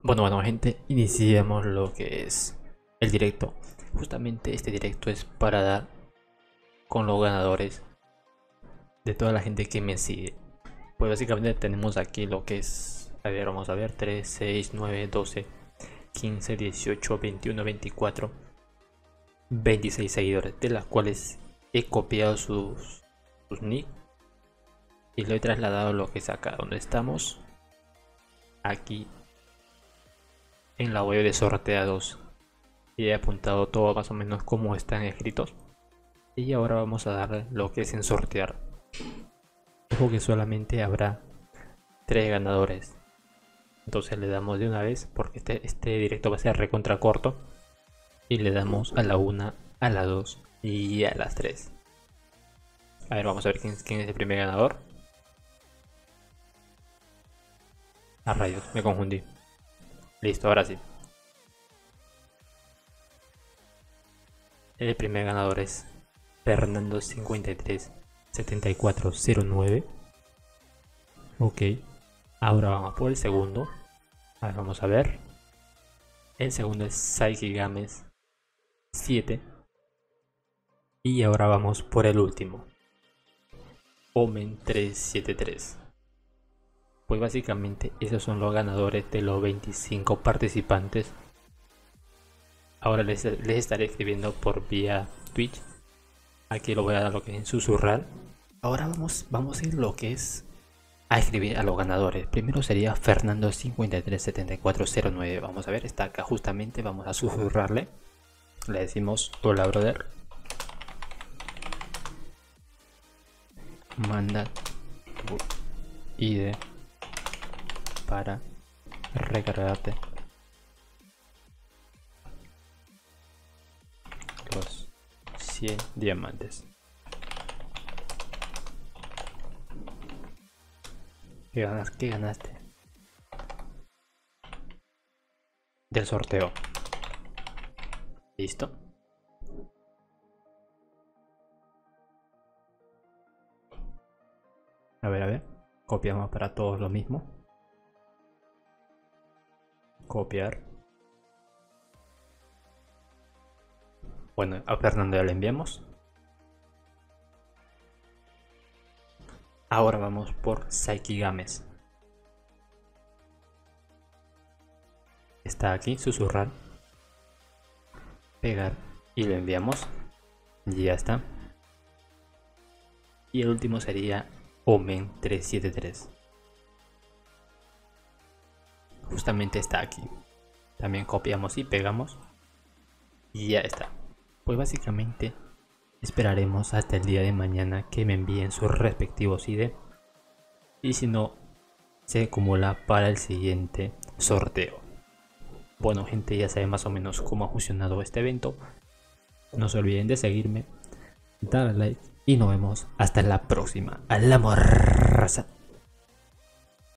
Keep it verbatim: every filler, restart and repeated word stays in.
Bueno, bueno gente, iniciemos lo que es el directo. Justamente este directo es para dar con los ganadores de toda la gente que me sigue. Pues básicamente tenemos aquí lo que es, a ver, vamos a ver, tres, seis, nueve, doce, quince, dieciocho, veintiuno, veinticuatro, veintiséis seguidores, de las cuales he copiado sus, sus nick y lo he trasladado a lo que es acá donde estamos, aquí en la web de sorteados, y he apuntado todo más o menos como están escritos. Y ahora vamos a darle lo que es en sortear. Ojo que solamente habrá tres ganadores, entonces le damos de una vez porque este, este directo va a ser recontra corto. Y le damos a la una, a la dos y a las tres. A ver, vamos a ver quién, quién es el primer ganador. A rayos, me confundí. Listo, ahora sí. El primer ganador es Fernando cincuenta y tres setenta y cuatro cero nueve. Ok, ahora vamos por el segundo. A ver, vamos a ver. El segundo es Saiki Games siete. Y ahora vamos por el último, Omen trescientos setenta y tres. Pues básicamente esos son los ganadores de los veinticinco participantes. Ahora les, les estaré escribiendo por vía Twitch. Aquí lo voy a dar lo que es en susurrar. Ahora vamos, vamos a ir lo que es a escribir a los ganadores. Primero sería Fernando cincuenta y tres setenta y cuatro cero nueve. Vamos a ver, está acá justamente. Vamos a susurrarle. Le decimos: hola brother, manda tu I D para recargarte los cien diamantes. ¿Qué ganas? ¿Qué ganaste? Del sorteo. ¿Listo? A ver, a ver. Copiamos para todos lo mismo. Copiar. Bueno, a Fernando ya le enviamos. Ahora vamos por Saiki Games. Está aquí, susurrar. Pegar y lo enviamos. Y ya está. Y el último sería Omen trescientos setenta y tres. Justamente está aquí. También copiamos y pegamos. Y ya está. Pues básicamente esperaremos hasta el día de mañana que me envíen sus respectivos I D. Y si no, se acumula para el siguiente sorteo. Bueno gente, ya saben más o menos cómo ha funcionado este evento. No se olviden de seguirme, darle like y nos vemos hasta la próxima. ¡A la morraza!